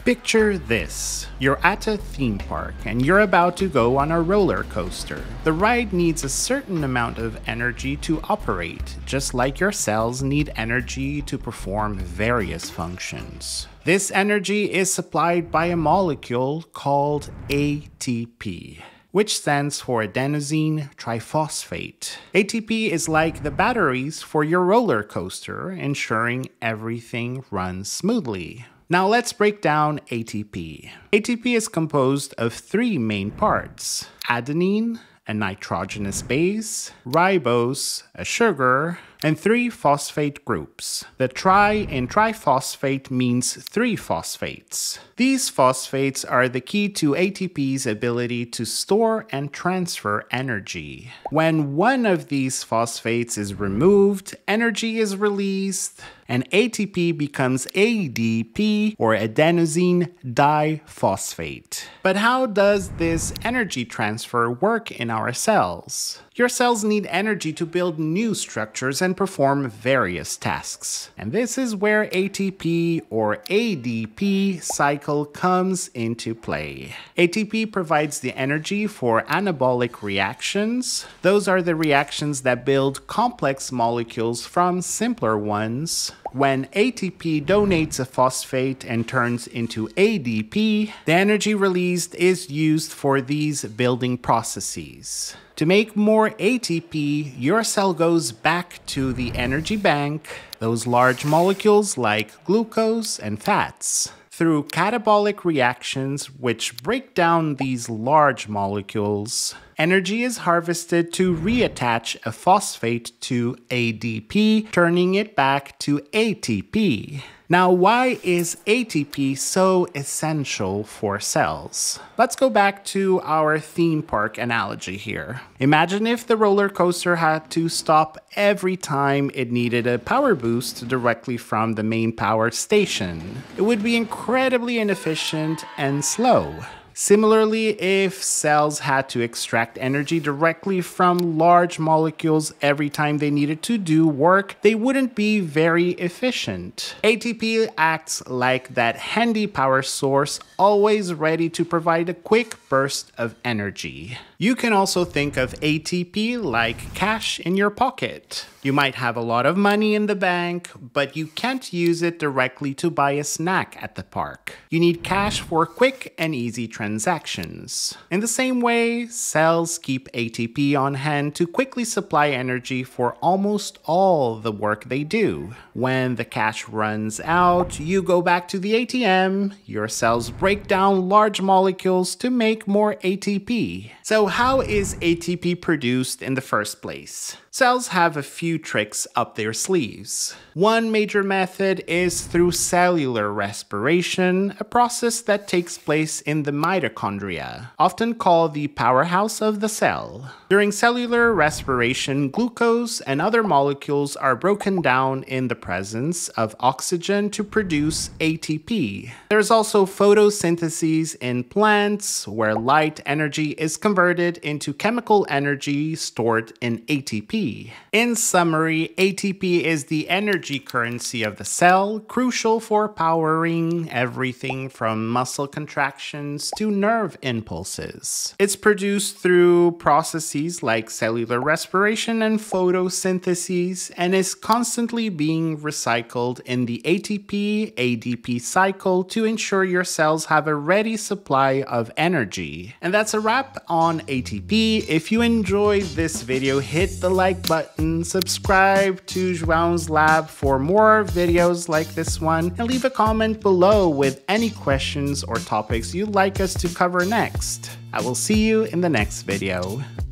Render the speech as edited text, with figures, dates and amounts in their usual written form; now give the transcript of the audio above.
Picture this. You're at a theme park and you're about to go on a roller coaster. The ride needs a certain amount of energy to operate, just like your cells need energy to perform various functions. This energy is supplied by a molecule called ATP, which stands for adenosine triphosphate. ATP is like the batteries for your roller coaster, ensuring everything runs smoothly. Now let's break down ATP. ATP is composed of three main parts: adenine, a nitrogenous base, ribose, a sugar, and three phosphate groups. The tri in triphosphate means three phosphates. These phosphates are the key to ATP's ability to store and transfer energy. When one of these phosphates is removed, energy is released, and ATP becomes ADP, or adenosine diphosphate. But how does this energy transfer work in our cells? Your cells need energy to build new structures and perform various tasks. And this is where ATP or ADP cycle comes into play. ATP provides the energy for anabolic reactions. Those are the reactions that build complex molecules from simpler ones. When ATP donates a phosphate and turns into ADP, the energy released is used for these building processes. To make more ATP, your cell goes back to the energy bank, those large molecules like glucose and fats. Through catabolic reactions, which break down these large molecules, energy is harvested to reattach a phosphate to ADP, turning it back to ATP. Now, why is ATP so essential for cells? Let's go back to our theme park analogy here. Imagine if the roller coaster had to stop every time it needed a power boost directly from the main power station. It would be incredibly inefficient and slow. Similarly, if cells had to extract energy directly from large molecules every time they needed to do work, they wouldn't be very efficient. ATP acts like that handy power source, always ready to provide a quick burst of energy. You can also think of ATP like cash in your pocket. You might have a lot of money in the bank, but you can't use it directly to buy a snack at the park. You need cash for quick and easy transactions. In the same way, cells keep ATP on hand to quickly supply energy for almost all the work they do. When the cash runs out, you go back to the ATM. Your cells break down large molecules to make more ATP. So how is ATP produced in the first place? Cells have a few tricks up their sleeves. One major method is through cellular respiration, a process that takes place in the mitochondria, often called the powerhouse of the cell. During cellular respiration, glucose and other molecules are broken down in the presence of oxygen to produce ATP. There's also photosynthesis in plants, where light energy is converted into chemical energy stored in ATP. In summary, ATP is the energy currency of the cell, crucial for powering everything from muscle contractions to nerve impulses. It's produced through processes like cellular respiration and photosynthesis, and is constantly being recycled in the ATP-ADP cycle to ensure your cells have a ready supply of energy. And that's a wrap on ATP. If you enjoyed this video, hit the like button, subscribe to João's Lab for more videos like this one, and leave a comment below with any questions or topics you'd like us to cover next. I will see you in the next video.